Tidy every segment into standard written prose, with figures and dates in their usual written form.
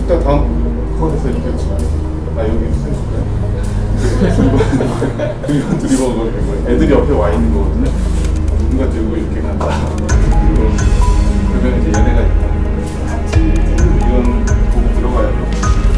일단 다음 거기서 이렇게 치고 여기 있어요. 이건 드리버거 애들이 옆에 와 있는 거거든요. 누군가 들고 이렇게 간다. 그러면 이제 얘네가 이런 보고 들어가야 돼.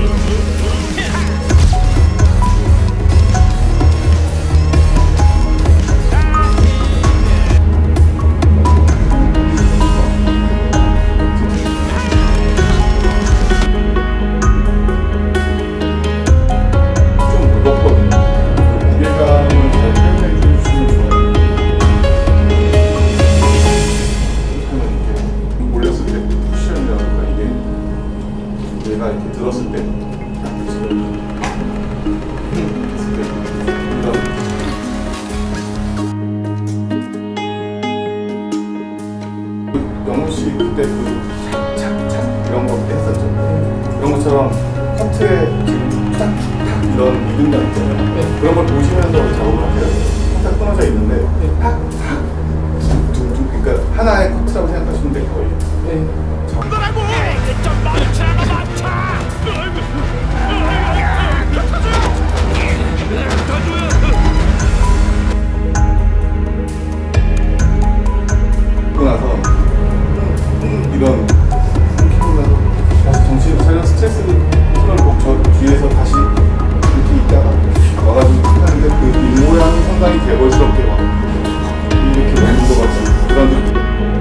얘가 이렇게 들었을 때 영우 씨 그때 착착착 이런 거 했었죠. 이런 것처럼 커트에 지금 탁탁 이런 리듬감 있잖아요. 그런 걸 보시면서 작업을 하셔야 돼요. 탁탁 끊어져 있는데 탁탁 툭툭 그러니까 하나의 커트라고 생각하시면 돼요. 거의. 그러고 나서 이런 키고 나서 다시 정신을 차려 스트레스 풀을 저 뒤에서 다시 이렇게 있다가 와가지고 하는데 그 입모양이 상당히 개걸스럽게 막 이렇게 만든 것 같은 그런 느낌.